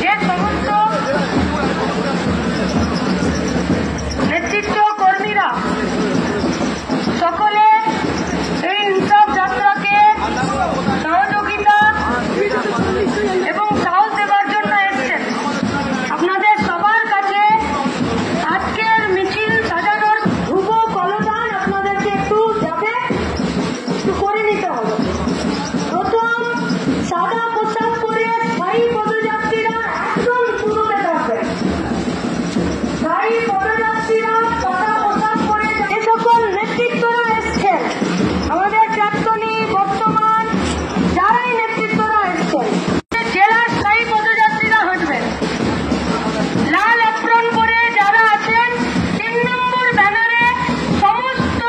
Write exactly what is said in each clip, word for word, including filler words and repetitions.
যে সমস্ত নেতৃত্ব কর্মীরা সকলে এই ইনসাফ যাত্রাকে সহযোগিতা এবং সাহস দেওয়ার জন্য এসছেন, আপনাদের সবার কাছে আজকের মিছিল সাজানোর ধ্রুব কলদান আপনাদেরকে একটু যাতে একটু করে নিতে হবে। প্রথম, সাদা পোশাক পরে স্থায়ী পদযাত্রীরা একদম শুরুতে থাকবেন। স্থায়ী পদযাত্রীরা সাদা পোশাক পরে যে সকল নেতৃত্বরা এসছেন, আমাদের প্রাক্তনী বর্তমান যারাই নেতৃত্বরা এসছেন, জেলার স্থায়ী পদযাত্রীরা হাঁটবেন। লাল অ্যাপ্রন পরে যারা আছেন তিন নম্বর ব্যানারে সমস্ত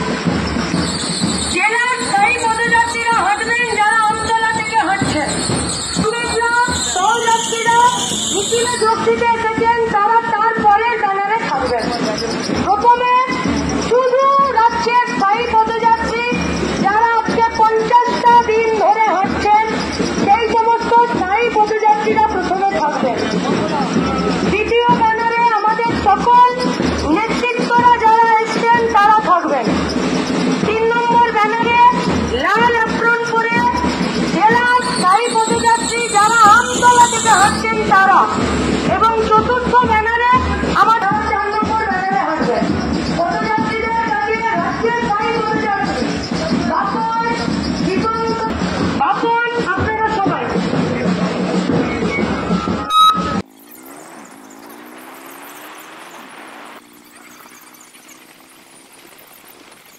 জেলার স্থায়ী পদযাত্রীরা হাঁটবেন, যারা আমতলা থেকে হাঁটছেন। সহযাত্রীরা মিছিলে যোগ দিতে এসেছেন, তারা তারপরের ব্যানারে থাকবেন। প্রথমে শুধু রাজ্যের স্থায়ী পদযাত্রী যারা আজকে পঞ্চাশটা দিন ধরে হাঁটছেন, সেই সমস্ত স্থায়ী পদযাত্রীরা প্রথমে থাকবেন। দ্বিতীয় ব্যানারে আমাদের সকল নেতৃত্বরা যারা এসছেন তারা থাকবেন। তিন নম্বর ব্যানারে লাল অ্যাপ্রন পরে জেলার স্থায়ী পদযাত্রী যারা আমতলা থেকে হাঁটছেন তারা, এবং চতুর্থ ব্যানারে